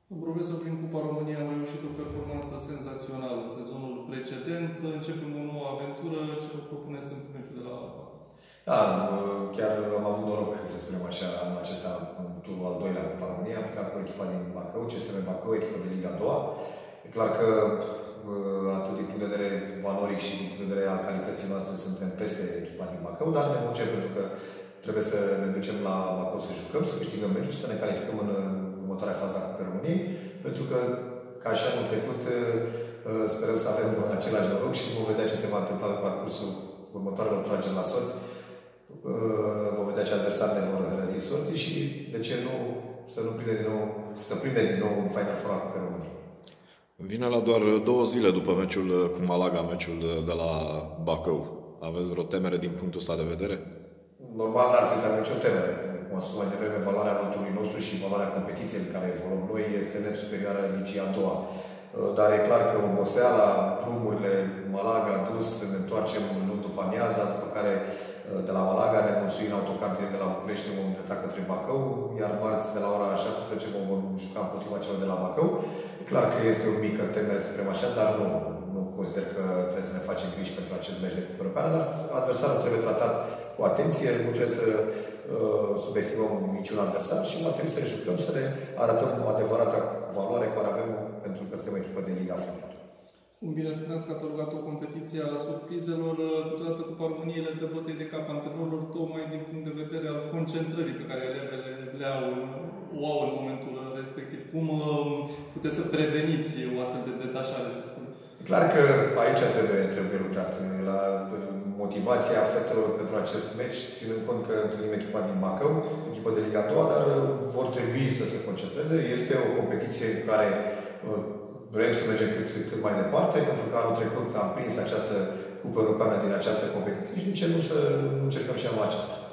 Profesor, prin Cupa României am reușit o performanță senzațională în sezonul precedent. Începem o nouă aventură. Ce vă propuneți pentru meciul de la Bacău? Da, chiar am avut noroc, să spunem așa, anul acesta, în turul al doilea Cupa României, am plecat cu echipa din Bacău, CSM Bacău, echipă de Liga 2. E clar că atât din punct de vedere valoric și din punct de vedere al calității noastre suntem peste echipa din Bacău, dar ne vocem pentru că trebuie să ne ducem la Bacău să jucăm, să câștigăm meciul, să ne calificăm în următoarea fază a Cupei României, pentru că, ca și anul trecut, sperăm să avem același noroc și vom vedea ce se va întâmpla pe parcursul următoarelor trageri la sorți. Vom vedea ce adversari ne vor răzi sorții și, de ce nu, să prinde din nou un Final Four al Cupei României. Vine la doar 2 zile după meciul cu Malaga, meciul de la Bacău. Aveți vreo temere din punctul ăsta de vedere? Normal, n-ar trebui să avem nicio temere. Cum am spus mai devreme, valoarea lotului nostru și valoarea competiției în care evoluăm noi este net superioară Ligii a doua. Dar e clar că oboseala, drumurile, Malaga, dus, ne întoarcem luni după amiaza, după care de la Malaga ne vom sui în autocar direct de la București, ne vom îndrepta către Bacău, iar marți de la ora 17 vom juca împotriva celor de la Bacău. E clar că este o mică temere, să spunem așa, dar nu consider că trebuie să ne facem griji pentru acest meci de Cupă Europeană, dar adversarul trebuie tratat cu atenție, nu trebuie să subestimăm niciun adversar și va trebui să ne jucăm, să ne arătăm o adevărată valoare care avem pentru că suntem o echipă de Liga Fotbal. Cum bine spuneați că a catalogat o competiție a surprizelor, câteodată Cupa României le dă bătăi de cap antrenorilor, tocmai din punct de vedere al concentrării pe care elevele o au în momentul respectiv. Cum puteți să preveniți o astfel de detașare, să spunem? E clar că aici trebuie lucrat. La motivația fetelor pentru acest meci, ținând cont că întâlnim echipa din Bacău, echipa de Liga 2, dar vor trebui să se concentreze. Este o competiție în care vrem să mergem cât mai departe, pentru că anul trecut am prins această Cupă Europeană din această competiție și de ce nu să încercăm și anul acesta.